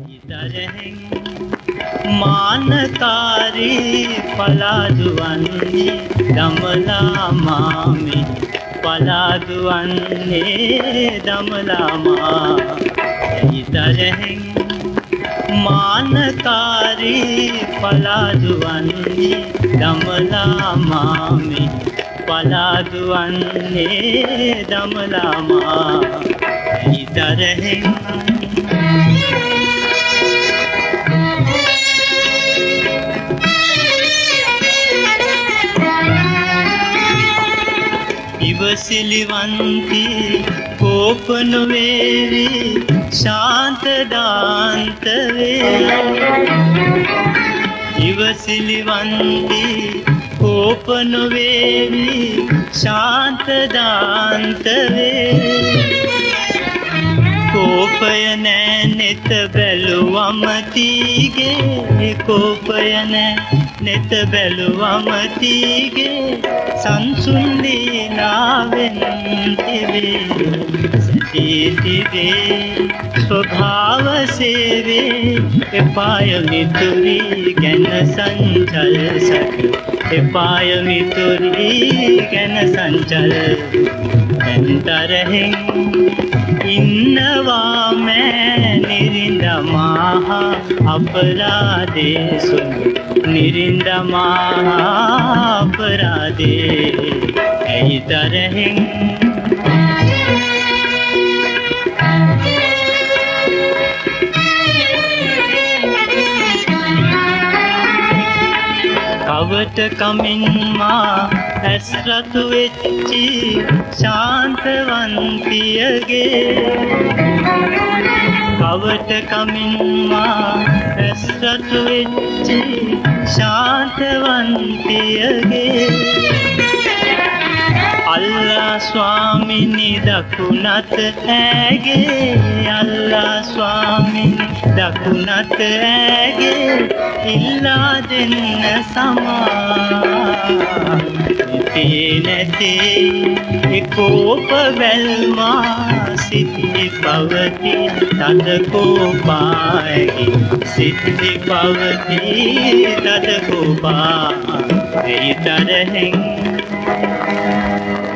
ඉතරෙන් මානකාරී පලාදුවන්නේ දමලා මාමි පලාදුවන්නේ දමලා මා ඉතරෙන් මානකාරී පලාදුවන්නේ දමලා මාමි පලාදුවන්නේ දමලා මා ඉතරෙන් ඉවසිලිවන්ති කෝප නොවේවි ශාන්ත දාන්ත වේ ඉවසිලිවන්ති කෝප නොවේවි ශාන්ත දාන්ත වේ කෝපය නෑ නෙත බැලුවම තීගේ කෝපය නෑ නෙත බැලුවම තීගේ සංසුන් දීනාවෙන් තිබේ සැදී තිබේ ස්වභාව සේවේ එපාය මිතුරී ගැන සංචල සැක එපාය මිතුරී ගැන සංචල ඇන්තරහෙන් ඉන්නවා මෑ නිරින්දමහා අපරාධේ සුළු නිරින්දමහා අපරාධේ ඇයි තරහෙන් කවට කමින් මා ඇස් රතු වෙච්චි ශාන්තවන්තියගේ කවට කමින් මා ඇස් රතු වෙච්චි ශාන්තවන්තියගේ අල්ලා ස්වාමිනී දකුණත ඇගේ අල්ලා ස්වාමිනී දකුණත ඇගේ ඉල්ලා දෙන්න සමා ඉතේ නැතේ කෝප වැල්මා සිටි පවති තද කෝපායි සිටි පවති තද කෝපා ඒ තරහෙන්